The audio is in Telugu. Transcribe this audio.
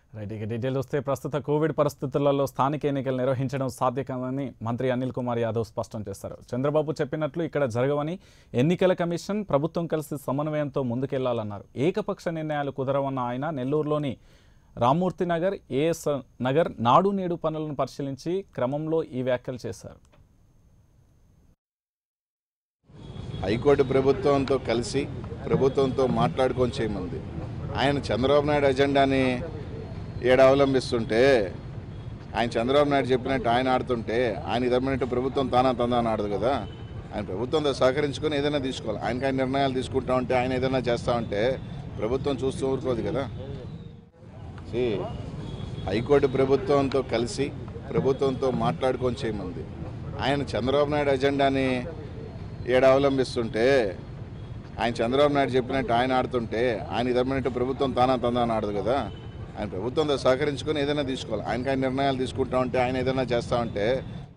రైట్. ఇక డీటెయిల్ వస్తే ప్రస్తుత కోవిడ్ పరిస్థితులలో స్థానిక ఎన్నికలు నిర్వహించడం సాధ్యకాదని మంత్రి అనిల్ కుమార్ యాదవ్ స్పష్టం చేశారు. చంద్రబాబు చెప్పినట్లు ఇక్కడ జరగవని, ఎన్నికల కమిషన్ ప్రభుత్వం కలిసి సమన్వయంతో ముందుకెళ్లాలన్నారు. ఏకపక్ష నిర్ణయాలు కుదరవన్న ఆయన నెల్లూరులోని రామ్మూర్తి నగర్, ఏఎస్ నగర్ నాడు నేడు పనులను పరిశీలించి క్రమంలో ఈ వ్యాఖ్యలు చేశారు. హైకోర్టు ప్రభుత్వంతో కలిసి ప్రభుత్వంతో మాట్లాడుకొని చేయమంది. ఆయన చంద్రబాబు నాయుడు అజెండాని అవలంబిస్తుంటే, ఆయన చంద్రబాబు నాయుడు చెప్పినట్టు ఆయన ఆడుతుంటే, ఆయన ఇదమ్మినట్టు ప్రభుత్వం తందాని ఆడదు కదా. ఆయన ప్రభుత్వంతో సహకరించుకొని ఏదైనా తీసుకోవాలి. ఆయన నిర్ణయాలు తీసుకుంటా ఉంటే, ఆయన ఏదైనా చేస్తూ ఉంటే ప్రభుత్వం చూస్తూ ఊరుకోదు కదా. హైకోర్టు ప్రభుత్వంతో కలిసి ప్రభుత్వంతో మాట్లాడుకొని చేయమంది. ఆయన చంద్రబాబు నాయుడు అజెండాని అవలంబిస్తుంటే, ఆయన చంద్రబాబు నాయుడు చెప్పినట్టు ఆయన ఆడుతుంటే, ఆయన ఇదమ్మినట్టు ప్రభుత్వం తందాని ఆడదు కదా. ఆయన ప్రభుత్వంతో సహకరించుకొని ఏదైనా తీసుకోవాలి. ఆయన నిర్ణయాలు తీసుకుంటా ఉంటే, ఆయన ఏదైనా చేస్తూ ఉంటే